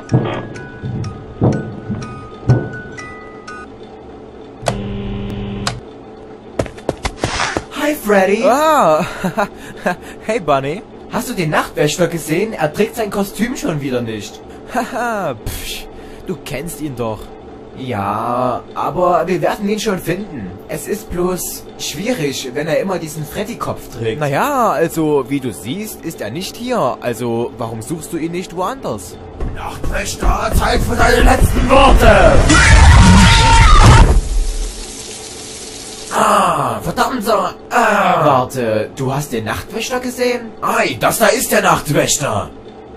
Hi, Freddy. Ah, hey Bunny. Hast du den Nachtwächter gesehen? Er trägt sein Kostüm schon wieder nicht. Haha, du kennst ihn doch. Ja, aber wir werden ihn schon finden. Es ist bloß schwierig, wenn er immer diesen Freddy-Kopf trägt. Naja, also wie du siehst, ist er nicht hier. Also warum suchst du ihn nicht woanders? Nachtwächter, Zeit für deine letzten Worte! Verdammter! Warte, du hast den Nachtwächter gesehen? Ei, das da ist der Nachtwächter!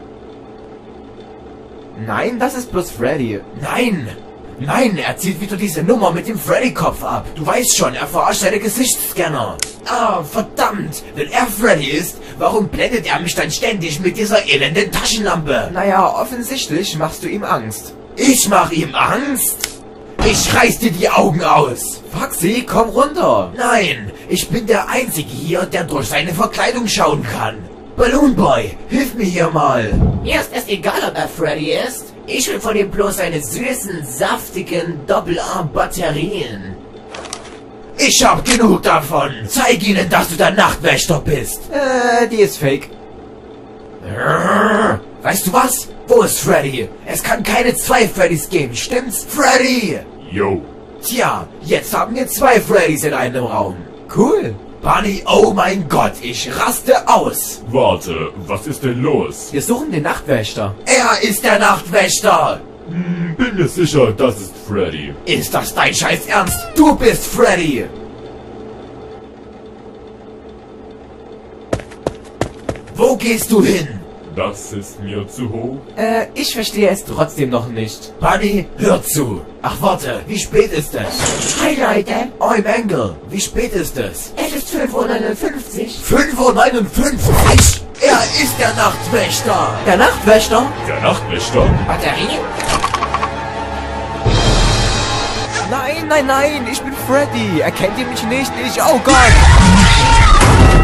Nein, das ist bloß Freddy. Nein! Nein, er zieht wieder diese Nummer mit dem Freddy-Kopf ab. Du weißt schon, er verarscht seine Gesichtsscanner. Verdammt! Wenn er Freddy ist, warum blendet er mich dann ständig mit dieser elenden Taschenlampe? Naja, offensichtlich machst du ihm Angst. Ich mach ihm Angst? Ich reiß dir die Augen aus! Foxy, komm runter! Nein, ich bin der Einzige hier, der durch seine Verkleidung schauen kann. Balloon Boy, hilf mir hier mal! Mir ist es egal, ob er Freddy ist. Ich will von ihm bloß seine süßen, saftigen Doppel-A-Batterien. Ich hab genug davon! Zeig ihnen, dass du der Nachtwächter bist! Die ist fake. Weißt du was? Wo ist Freddy? Es kann keine zwei Freddys geben, stimmt's? Freddy! Yo. Tja, jetzt haben wir zwei Freddys in einem Raum. Cool. Bunny, oh mein Gott, ich raste aus. Warte, was ist denn los? Wir suchen den Nachtwächter. Er ist der Nachtwächter. Bin mir sicher, das ist Freddy. Ist das dein Scheiß Ernst? Du bist Freddy. Wo gehst du hin? Das ist mir zu hoch. Ich verstehe es trotzdem noch nicht. Bunny, hör zu. Ach warte, wie spät ist es? Hi Leute, Oi Mangle, wie spät ist es? es ist 5:59 Uhr. 5:59 Uhr? Er ist der Nachtwächter. Der Nachtwächter? Der Nachtwächter? Batterien? Nein, nein, nein, ich bin Freddy. Erkennt ihr mich nicht? Oh Gott.